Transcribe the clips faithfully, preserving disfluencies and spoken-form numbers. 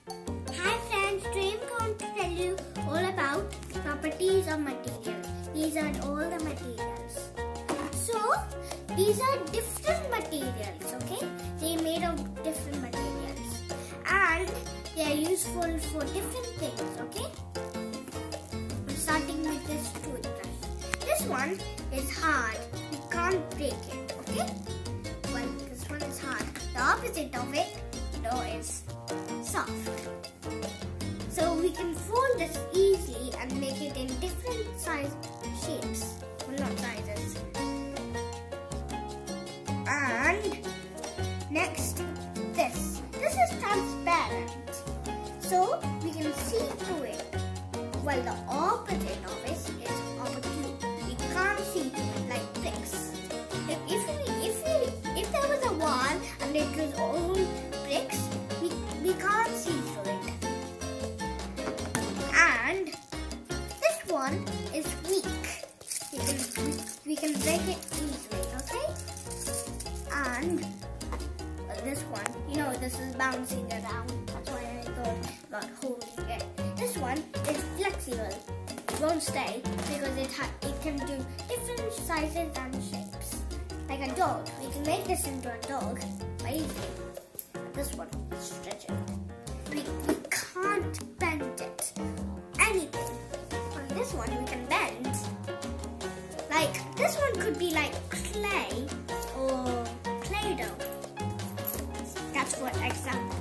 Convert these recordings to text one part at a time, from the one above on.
Hi friends, today I'm going to tell you all about properties of materials. These are all the materials. So, these are different materials, okay? They're made of different materials. And they are useful for different things, okay? I'm starting with this toothbrush. This one is hard. We can't break it, okay? Well, this one is hard. The opposite of it, though, is soft. So we can fold this easily and make it in different size shapes. Well, not sizes. And next, this. This is transparent. So we can see through it. While the opposite of it is obtuse. We can't see through it like bricks. If, if, we, if, we, if there was a wall and it was all bricks, we, we can't see through it. And this one is weak. We can, we can break it easily, okay? And uh, this one, you know, this is bouncing around. That's why I thought about holding it. This one is flexible. It won't stay because it, ha it can do different sizes and shapes. Like a dog. We can make this into a dog by easily. This one is rigid. We, we can't bend it. Anything. On this one we can bend. Like this one could be like clay or Play-Doh. That's what example.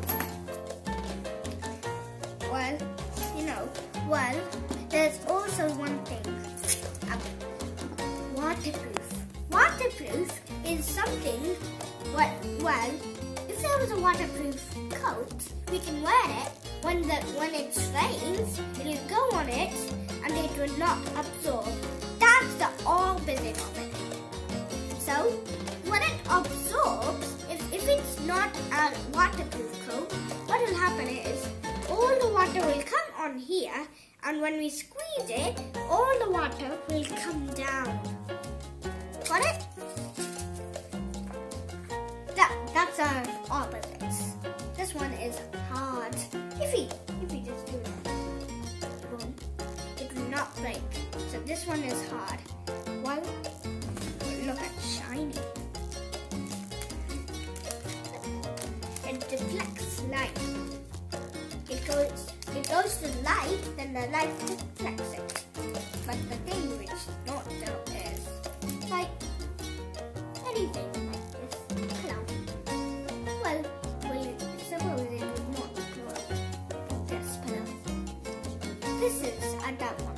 Well, you know, well, there's also one thing. Um, waterproof. Waterproof is something. Well, well, if there was a waterproof coat, we can wear it. When the when it rains, it will go on it and it will not absorb. That's the opposite of it. So, when it absorbs, if, if it's not a waterproof coat, what will happen is all the water will come on here, and when we squeeze it, all the water will come down. Got it? That, that's our opposites. This one is hard. If we, if we just do that, boom, it will not break. So this one is hard. Well, look at shiny. It deflects light. It goes, it goes to light, then the light deflects it. But the thing which not so is like anything like this cloud. Well, well, suppose it would not grow. Yes, pillow. This is a duck one.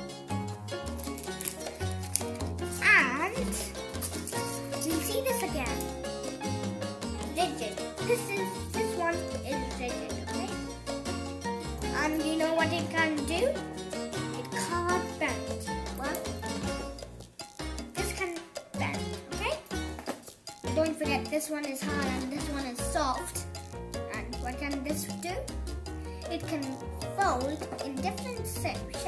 And we'll see this again. Rigid. This is this one is rigid, okay? And you know what it can do? It can't bend. Well, this can bend, okay? Don't forget this one is hard and this one is soft. And what can this do? It can fold in different shapes.